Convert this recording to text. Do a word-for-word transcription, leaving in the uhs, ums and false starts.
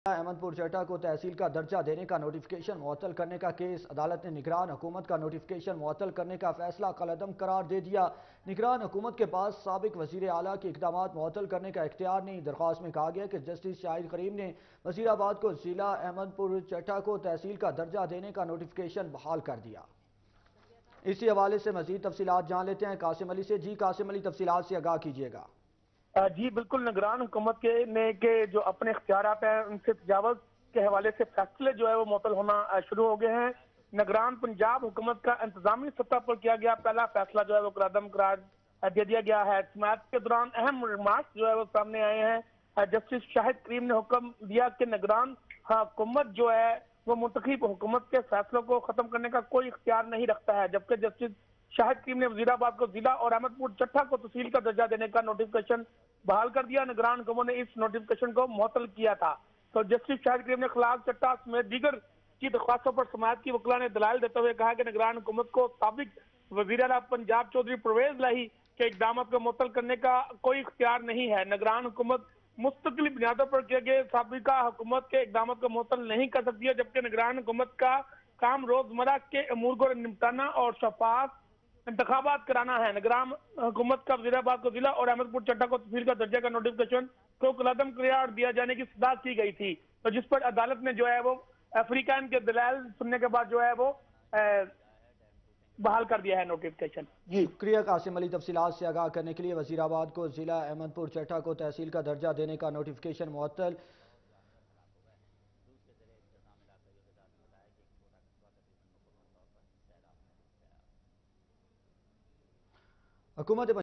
احمد پور چٹا کو تحصیل کا درجہ دینے کا نوٹیفکیشن معطل کرنے کا کیس عدالت نے نگران حکومت کا نوٹیفکیشن معطل کرنے کا فیصلہ کالعدم قرار دے دیا۔ نگران حکومت کے پاس سابق وزیر اعلیٰ کے اقدامات معطل کرنے کا اختیار نہیں۔ درخواست میں کہا گیا کہ جسٹس شاہد کریم نے وزیر آباد کو ضلع احمد پور چٹا کو تحصیل کا درجہ دینے کا نوٹیفکیشن بحال کر دیا۔ اسی حوالے سے مزید تفصیلات جان لیتے ہیں قاسم علی سے۔ جی قاسم علی، تفصیلات سے آگاہ کیجیے گا۔ جی بالکل، نگران حکومت کے نے کہ جو اپنے اختیارات ہیں ان سے تجاوز کے حوالے سے فیصلے جو ہے وہ معطل ہونا شروع ہو گئے ہیں۔ نگران پنجاب حکومت کا انتظامی سطح پر کیا گیا پہلا فیصلہ جو ہے وہ قلعدم قرار دے دیا گیا ہے۔ سماعت کے دوران اہم ریمارکس جو ہے وہ سامنے آئے ہیں۔ جسٹس شاہد کریم نے حکم دیا کہ نگران حکومت جو ہے وہ منتخب حکومت کے فیصلوں کو ختم کرنے کا کوئی اختیار نہیں رکھتا ہے، جبکہ جسٹس شاہد کریم نے وزیر آباد کو ضلع اور احمد پور چٹا کو تحصیل کا درجہ دینے کا نوٹیفکیشن بحال کر دیا۔ نگران حکومت نے اس نوٹیفکیشن کو معطل کیا تھا، تو جسٹس شاہد کریم نے خلاق چٹا سمیت دیگر کی درخواستوں پر سماعت کی وکلاء نے دلائل دیتے ہوئے کہا کہ نگران حکومت کو سابق وزیر اعلیٰ پنجاب چودھری پرویز لاہی کے اقدامات کو معطل کرنے کا کوئی اختیار نہیں ہے۔ نگران حکومت مستقل بنیادوں پر کیے گئے سابقہ حکومت کے اقدامات کو معطل نہیں کر سکتی ہے، جبکہ نگران حکومت کا کام روزمرہ کے امور کو نمٹانا اور شفاف انتخابات کرانا ہے۔ نگران حکومت کا وزیر آباد کو ضلع اور احمد پور چٹا کو تحصیل کا درجہ کا نوٹیفکیشن کو قلعدم قرار دیا جانے کی صدا کی گئی تھی، تو جس پر عدالت نے جو ہے وہ افریقین کے دلائل سننے کے بعد جو ہے وہ بحال کر دیا ہے نوٹیفکیشن۔ جی شکریہ قاسم علی، تفصیلات سے آگاہ کرنے کے لیے۔ وزیر آباد کو ضلع احمد پور چٹا کو تحصیل کا درجہ دینے کا نوٹیفکیشن معطل۔ حکومت